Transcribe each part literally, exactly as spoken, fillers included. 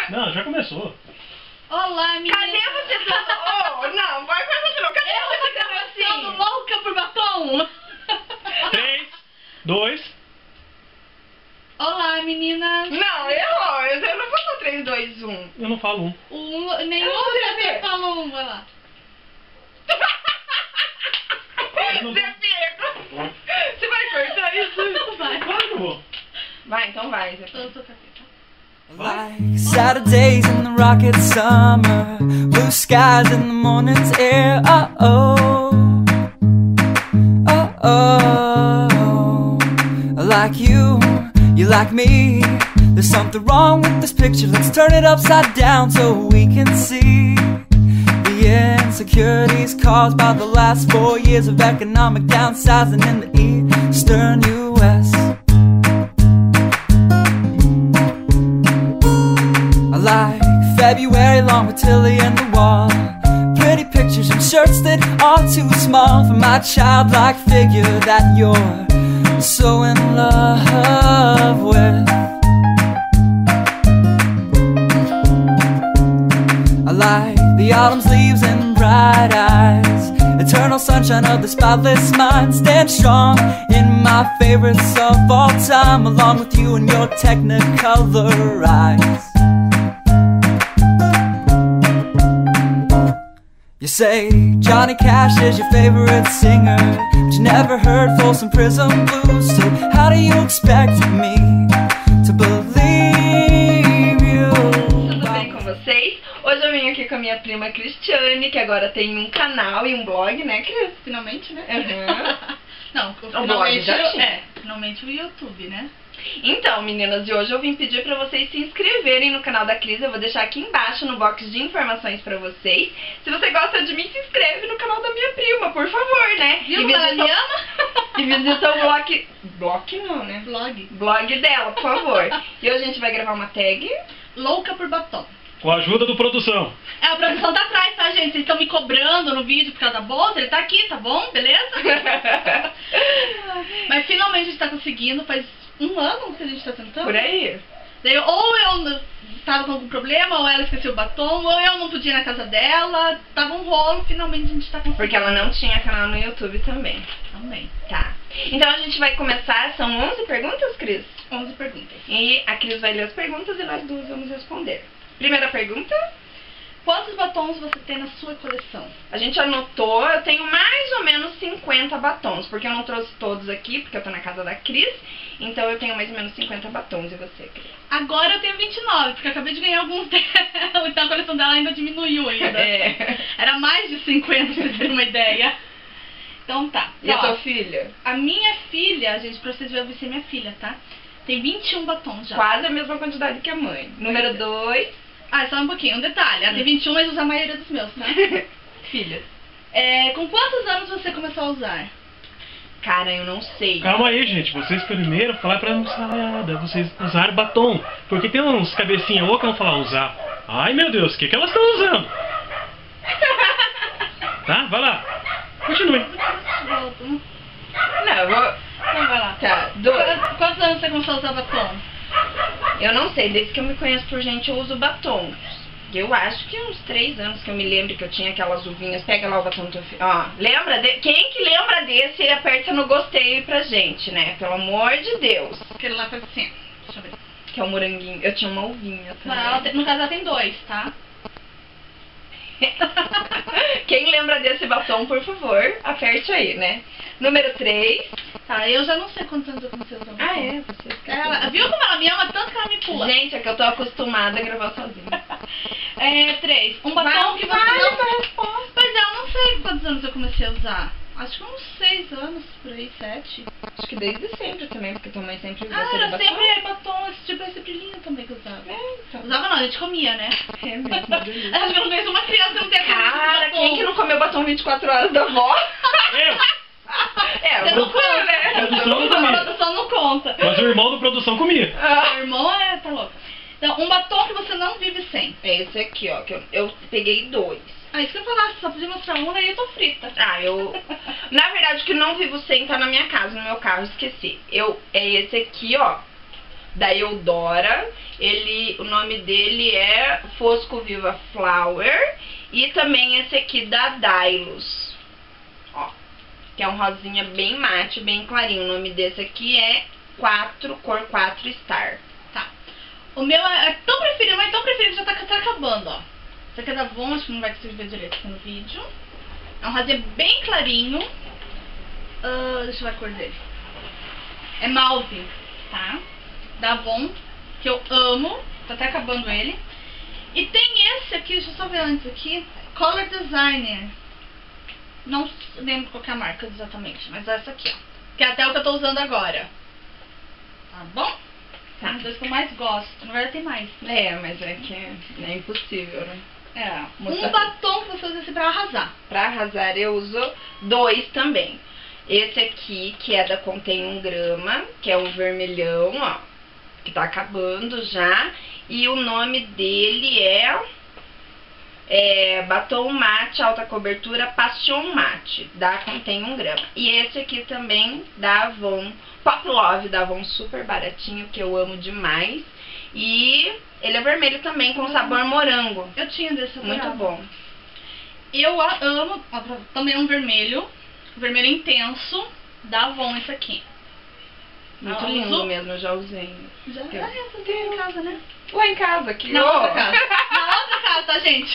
Não, já começou. Olá, menina. Cadê você? Oh, não, vai fazer de novo. Cadê Eu você tô assim? ficando louca por batom. três, dois. Olá, meninas. Não, errou. Eu não vou no três, dois, um. Eu não falo um. Um, nenhum Eu não vou você saber. falou um, vai lá. não Zé Pedro. Você vai cortar isso? Vai. Claro que eu vou. Vai, então vai, Zé Pedro. Eu tô capeta. Like Saturdays in the rocket summer, blue skies in the morning's air. Oh oh, oh oh. Like you, you like me. There's something wrong with this picture. Let's turn it upside down so we can see the insecurities caused by the last four years of economic downsizing in the eastern U S Like February long with Tilly and the wall, pretty pictures and shirts that are too small for my childlike figure that you're so in love with. I like the autumn's leaves and bright eyes, eternal sunshine of the spotless mind. Stand strong in my favorites of all time, along with you and your technicolor eyes. You say Johnny Cash is your favorite singer, but you never heard Folsom Prison Blues. So how do you expect me to believe you? Tudo bem com vocês? Hoje eu vim aqui com a minha prima Cristiane, que agora tem um canal e um blog, né, Cris? Finalmente, né? Uhum. Não, blog finalmente, já eu- tinha. é, finalmente o YouTube, né? Então, meninas, e hoje eu vim pedir pra vocês se inscreverem no canal da Cris. Eu vou deixar aqui embaixo no box de informações pra vocês. Se você gosta de mim, se inscreve no canal da minha prima, por favor, né? Viu E como ela visita, me ama? e visita o blog... Blog não, né? Vlog. Blog dela, por favor. E hoje a gente vai gravar uma tag. Louca por batom. Com a ajuda do produção. É, a produção tá atrás, tá, gente? Vocês estão me cobrando no vídeo por causa da bolsa. Ele tá aqui, tá bom? Beleza? Mas finalmente a gente tá conseguindo. Faz um ano que a gente tá tentando. Por aí. Daí, ou eu n- tava com algum problema, ou ela esqueceu o batom, ou eu não podia ir na casa dela. Tava um rolo, finalmente a gente tá conseguindo. Porque ela não tinha canal no YouTube também. Também. Tá. Então a gente vai começar. São onze perguntas, Cris? onze perguntas. E a Cris vai ler as perguntas e nós duas vamos responder. Primeira pergunta. Quantos batons você tem na sua coleção? A gente anotou, eu tenho mais ou menos cinquenta batons, porque eu não trouxe todos aqui, porque eu tô na casa da Cris, então eu tenho mais ou menos cinquenta batons. E você, Cris? Agora eu tenho vinte e nove, porque eu acabei de ganhar alguns dela, então a coleção dela ainda diminuiu ainda. É. Era mais de cinquenta, pra vocês terem uma ideia. Então tá. E a Ó, tua filha? a minha filha, gente, pra vocês verem, eu vou ser minha filha, tá? Tem vinte e um batons já. Quase a mesma quantidade que a mãe. Número dois. Ah, só um pouquinho, um detalhe. Ela tem vinte e um, mas usa a maioria dos meus, tá? Filha. É, com quantos anos você começou a usar? Cara, eu não sei. Calma aí, gente. Vocês primeiro falar pra moçada, vocês usarem batom. Porque tem uns cabecinha louca que vão falar usar. Ai, meu Deus, o que, que elas estão usando? Tá? Vai lá. Continue. Volta. Não, eu vou... Então vai lá. Tá, dois. Quantos, quantos anos você começou a usar batom? Eu não sei, desde que eu me conheço por gente eu uso batons. Eu acho que uns três anos que eu me lembro que eu tinha aquelas uvinhas. Pega lá o batom do teu filho. Ó, lembra? De... Quem que lembra desse, aperta no gostei pra gente, né? Pelo amor de Deus. Aquele lá faz assim. Deixa eu ver. Que é o moranguinho. Eu tinha uma uvinha Não, também. ela tem- no caso ela tem dois, tá? Quem lembra desse batom, por favor, aperte aí, né? Número três. Tá, eu já não sei quantos anos eu comecei a usar batom. Ah, é? Você esqueceu. Ela, viu como ela me ama tanto que ela me pula? Gente, é que eu tô acostumada a gravar sozinha. É, três. Um batom Vai, que vai, você não... vai, resposta. Pois é, eu não sei quantos anos eu comecei a usar. Acho que uns seis anos, por aí, sete. Acho que desde sempre também, porque tua mãe sempre usou Ah, aquele era batom. sempre batom, esse tipo esse brilhinho também que eu usava. É, então. Usava não, a gente comia, né? É mesmo, delícia. Acho que eu não conheço uma criança que não tenha comido esse Cara, batom. quem que não comeu batom vinte e quatro horas da avó? Eu. É, Você eu não não fui, né? Produção conta, também. a produção não conta. Mas o irmão do produção comia. Ah, Meu irmão é, tá louco. Então, um batom que você não vive sem. é esse aqui, ó, que eu, eu peguei dois. Ah, isso que eu falasse, só podia mostrar um, daí eu tô frita. Ah, eu... Na verdade, o que não vivo sem tá na minha casa, no meu carro, esqueci. Eu, é esse aqui, ó. da Eudora. Ele, o nome dele é Fosco Viva Flower. E também esse aqui da Dylos, ó, que é um rosinha bem mate, bem clarinho. O nome desse aqui é quatro, cor quatro Star. Tá. O meu é tão preferido, mas tão preferido que já tá, tá acabando, ó. Esse aqui é da Avon, acho que não vai conseguir ver direito aqui no vídeo. É um rosinha bem clarinho. Uh, deixa eu ver a cor dele. É Malve, tá? Da Avon, que eu amo. Tá até acabando ele. E tem esse aqui, deixa eu só ver antes aqui. Color Designer. Não lembro qual que é a marca exatamente, mas é essa aqui, ó. Que é até o que eu tô usando agora. Tá bom? Tá. Os dois que eu mais gosto. Na verdade tem mais. É, mas é que é, é impossível, né? É. Mostrar Um batom que você usa esse pra arrasar. Pra arrasar eu uso dois também. Esse aqui, que é da Contém um grama, que é um vermelhão, ó, que tá acabando já. E o nome dele é, é Batom Mate Alta Cobertura Passion Mate, da Contém um grama. E esse aqui também da Avon, Pop Love da Avon, super baratinho, que eu amo demais. E ele é vermelho também, com sabor morango. Eu tinha desse, muito adorava. bom. Eu a amo, ó, também um vermelho, vermelho intenso, da Avon esse aqui. Muito Ah, lindo usou? mesmo, eu já usei. Já, Eu- ah, essa tem em casa, né? Lá em casa, aqui. Na ó. outra casa. Na outra casa, tá, gente?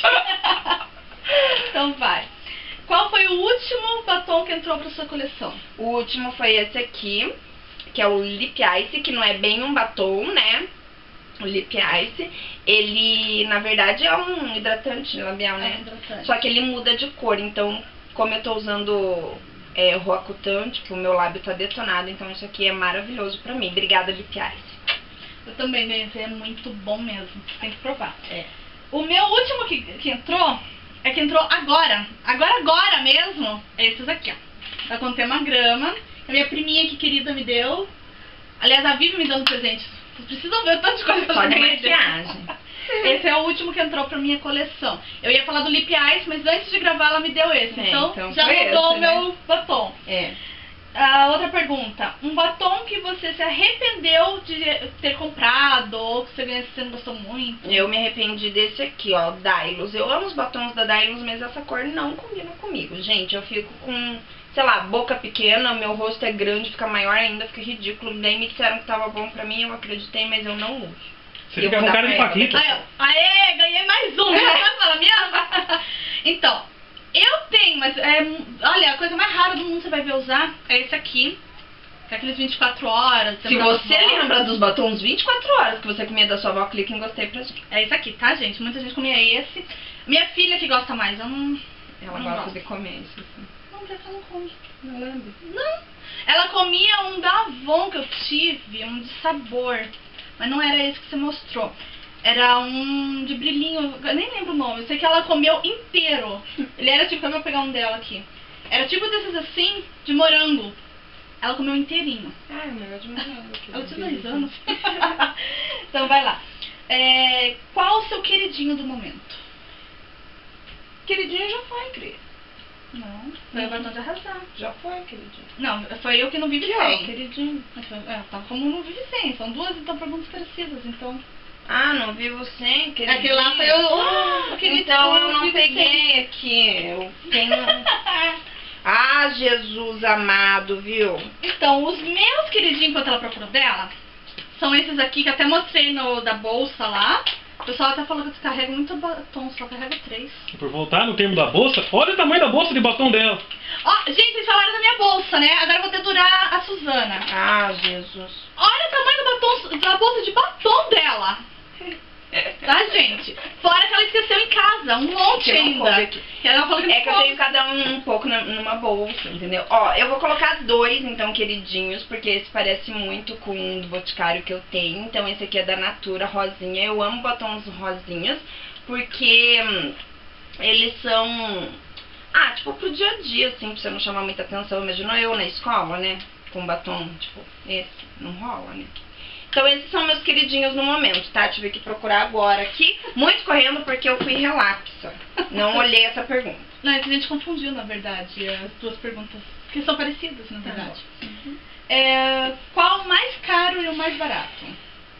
Então vai. Qual foi o último batom que entrou pra sua coleção? O último foi esse aqui, que é o Lip Ice, que não é bem um batom, né? O Lip Ice, ele, na verdade, é um hidratante labial, né? É, hidratante. Só que ele muda de cor, então, como eu tô usando é, Roacutan, tipo, o meu lábio tá detonado, então isso aqui é maravilhoso pra mim. Obrigada, Lip Ice. Eu também ganhei, esse é muito bom mesmo. Você tem que provar. É. O meu último que, que entrou, é que entrou agora. Agora, agora mesmo, é esses aqui, ó. Da Contém uma grama. A minha priminha que querida me deu. Aliás, a Vivi me dando presente. Vocês precisam ver o tanto de coisa que eu Só já de ganhei dela. maquiagem. Esse é o último que entrou pra minha coleção. Eu ia falar do Lip Ice, mas antes de gravar ela me deu esse. É, então, então já foi mudou o esse, né? meu batom. É. A outra pergunta. Um batom que você se arrependeu de ter comprado ou que você, ganhou, você não gostou muito? Eu me arrependi desse aqui, ó, Dylos. Eu amo os batons da Dylos, mas essa cor não combina comigo. Gente, eu fico com, sei lá, boca pequena, meu rosto é grande, fica maior ainda, fica ridículo. Daí me disseram que tava bom pra mim, eu acreditei, mas eu não uso. Você Eu fica vou com dar cara de pra ela. Paquita. Aí, ó. Aê, ganhei mais um. Não vai falar mesmo? Então, eu tenho, mas é, olha, a coisa mais rara do mundo que você vai ver usar é esse aqui. Que é aqueles vinte e quatro horas. Se você lembra dos batons vinte e quatro horas que você comia da sua avó, clique em gostei pra gente. É esse aqui, tá, gente? Muita gente comia esse. Minha filha que gosta mais, eu não... Ela não gosta gosto. de comer isso. Assim. Não, porque ela não come. Não lembro. Não. Ela comia um da Avon que eu tive, um de sabor. Mas não era esse que você mostrou. Era um de brilhinho, eu nem lembro o nome. Eu sei que ela comeu inteiro. Ele era tipo, eu vou pegar um dela aqui. Era tipo desses assim, de morango. Ela comeu inteirinho. Ai, o meu é de manhã. Ela tinha dois anos. Então vai lá. É, qual o seu queridinho do momento? Queridinho já foi, Cris. Não, foi o batom de arrasar. Já foi, queridinho. Não, foi eu que não vivi Que ó, sem. queridinho. Mas foi- É, tá como não vive sem. São duas então perguntas parecidas, então. Ah, não vivo sem, queridinho. Aquele lá foi o- o queridinho, Então eu eu não vivo peguei aqui. Eu tenho... Ah, Jesus amado, viu? Então, os meus queridinhos, enquanto ela procurou dela, são esses aqui que eu até mostrei no da bolsa lá. O pessoal até falou que eu carrego muito batom, só carrego três. Por voltar no termo da bolsa, olha o tamanho da bolsa de batom dela. Ó, gente, vocês falaram da minha bolsa, né? Agora eu vou dedurar a Suzana. Ah, Jesus. Olha o tamanho do batom, da bolsa de batom dela. Tá, gente? Fora que ela esqueceu em casa, um monte Que não ainda. coube aqui. Que ela falou que não É que eu coube. tenho cada um um pouco na- numa bolsa, entendeu? Ó, eu vou colocar dois, então, queridinhos, porque esse parece muito com um do Boticário que eu tenho. Então, esse aqui é da Natura, rosinha. Eu amo batons rosinhas, porque hum, eles são... Ah, tipo, pro dia a dia, assim, pra você não chamar muita atenção. Imagina eu na escola, né? Com batom, tipo, esse. Não rola, né? Então, esses são meus queridinhos no momento, tá? Tive que procurar agora aqui, muito correndo, porque eu fui relapsa. Não olhei essa pergunta. Não, é que a gente confundiu, na verdade, as duas perguntas, que são parecidas, na verdade. Uhum. É, qual o mais caro e o mais barato?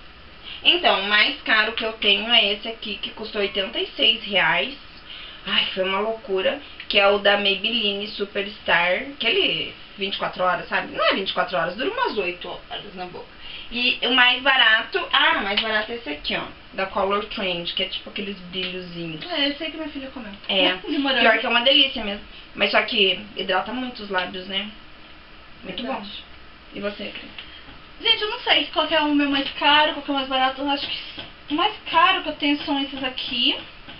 Então, o mais caro que eu tenho é esse aqui, que custou oitenta e seis reais. Ai, foi uma loucura. Que é o da Maybelline Superstar. Aquele vinte e quatro horas, sabe? Não é vinte e quatro horas, dura umas oito horas na boca. E o mais barato... Ah, o mais barato é esse aqui, ó. Da Color Trend, que é tipo aqueles brilhozinhos. É, esse aí que minha filha comeu. É, Demorando. pior que é uma delícia mesmo. Mas só que hidrata muito os lábios, né? Muito Verdade. bom. E você, Cris? Gente, eu não sei qual que é o meu mais caro, qual que é o mais barato. Eu acho que o mais caro que eu tenho são esses aqui.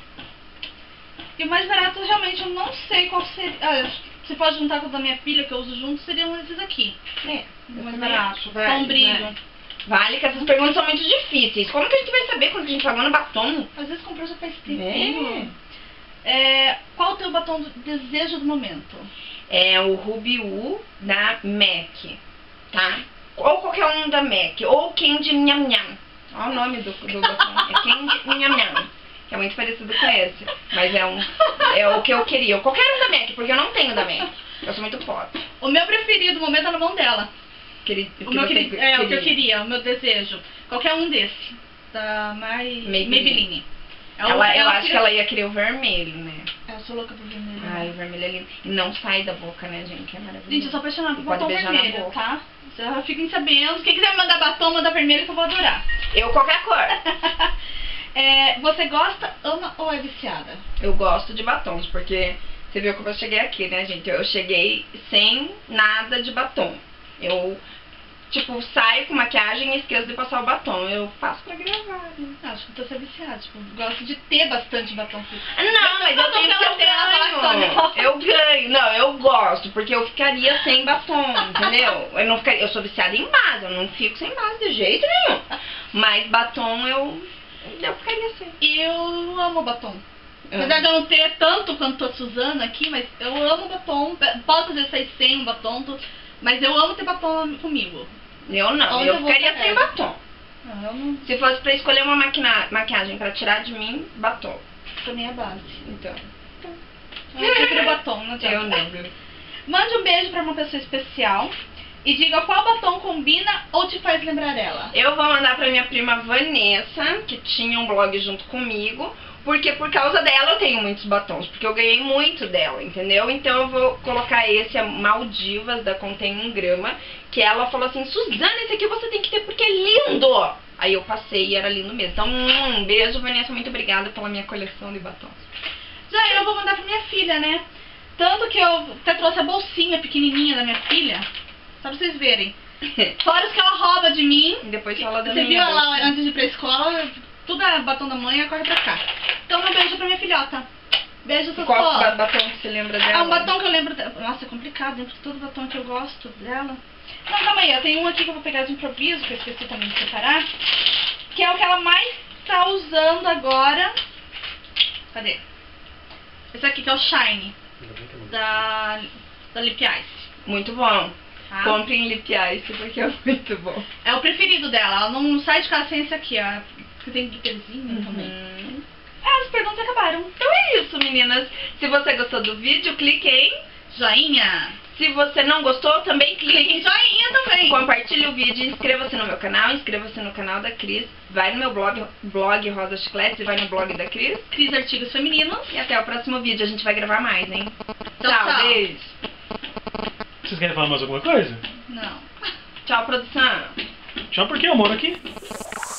E o mais barato, realmente, eu não sei qual seria. Ah, se pode juntar com o da minha filha, que eu uso junto, seriam esses aqui. É, O mais também barato. acho, Com vale, brilho. né? Vale, que essas perguntas são muito difíceis. Como que a gente vai saber quando a gente pagou no batom? Às vezes comprou já faz É. tempo. É, qual o teu batom do desejo do momento? É o Ruby Woo da MAC, tá? Ou qualquer um da MAC. Ou Candy Nham Nham. Olha o nome do, do batom. É Candy Nham Nham. Que é muito parecido com esse. Mas é, um, é o que eu queria. Ou qualquer um da MAC, porque eu não tenho da MAC. Eu sou muito pobre. O meu preferido do momento é na mão dela. Queri, O meu você queri- é o que eu queria, o meu desejo. Qualquer um desse. Da My... Maybelline. Maybelline. É o- Ela, é eu o acho que ela ia querer o vermelho, né? Eu sou louca por vermelho. Ai, o vermelho é lindo. E não sai da boca, né, gente? É maravilhoso. Gente, eu sou apaixonada por Pode batom beijar na vermelho, boca. tá? Já fiquem sabendo. Quem quiser me mandar batom, manda vermelho que eu vou adorar. Eu, qualquer cor. É, você gosta, ama ou é viciada? Eu gosto de batons, porque você viu como eu cheguei aqui, né, gente? Eu cheguei sem nada de batom. Eu, tipo, saio com maquiagem e esqueço de passar o batom. Eu faço pra gravar, né? Acho que você é viciada. Tipo, gosto de ter bastante batom. Não, mas eu tenho que eu ganho. Eu ganho. Não, eu gosto, porque eu ficaria sem batom, entendeu? Eu não ficaria, eu sou viciada em base, eu não fico sem base de jeito nenhum. Mas batom eu, eu ficaria sem. E eu amo batom. Apesar de eu não ter tanto quanto a Suzana aqui, mas eu amo batom. Posso fazer sair sem um batom, tu- mas eu amo ter batom comigo. Eu não, Onde eu eu vou ficaria ficar sem essa? batom. Não, eu não. Se fosse pra escolher uma maquina, maquiagem pra tirar de mim, batom. Pra mim é base. Então, Eu prefiro batom, não adianta. eu não, viu? Mande um beijo pra uma pessoa especial e diga qual batom combina ou te faz lembrar ela. Eu vou mandar pra minha prima Vanessa, que tinha um blog junto comigo, porque por causa dela eu tenho muitos batons, porque eu ganhei muito dela, entendeu? Então eu vou colocar esse, a Maldivas, da Contém um Grama, que ela falou assim, Suzana, esse aqui você tem que ter porque é lindo! Aí eu passei e era lindo mesmo. Então, um beijo, Vanessa, muito obrigada pela minha coleção de batons. Já eu vou mandar pra minha filha, né? Tanto que eu até trouxe a bolsinha pequenininha da minha filha, só pra vocês verem. Fora os que ela rouba de mim. E depois fala da Você viu minha ela bolsa. antes de ir pra escola, tudo é batom da mãe, ela corre pra cá. Então um beijo pra minha filhota. Beijo, Sossô. Qual ba- batom que você lembra dela? Ah, um batom que eu lembro dela. Nossa, é complicado, hein? Porque todo batom que eu gosto dela. Não, calma aí, eu tenho um aqui que eu vou pegar de improviso, que eu esqueci também de separar. Que é o que ela mais tá usando agora. Cadê? Esse aqui que é o Shine, da, da Lip Ice. Muito bom. Tá? Comprem Lip Ice porque é muito bom. É o preferido dela, ela não sai de casa sem esse aqui, ó. Que tem glitterzinho também. Uhum. Ah, as perguntas acabaram. Então é isso, meninas. Se você gostou do vídeo, clique em Joinha. Se você não gostou, também Clique em clique joinha também. em compartilhe o vídeo, inscreva-se no meu canal, inscreva-se no canal da Cris, vai no meu blog, blog Rosa Chicletes e vai no blog da Cris. Cris Artigos Femininos. E até o próximo vídeo, a gente vai gravar mais, hein? Tchau, tchau. Beijo. Vocês querem falar mais alguma coisa? Não. Tchau, produção. Tchau, porque eu moro aqui.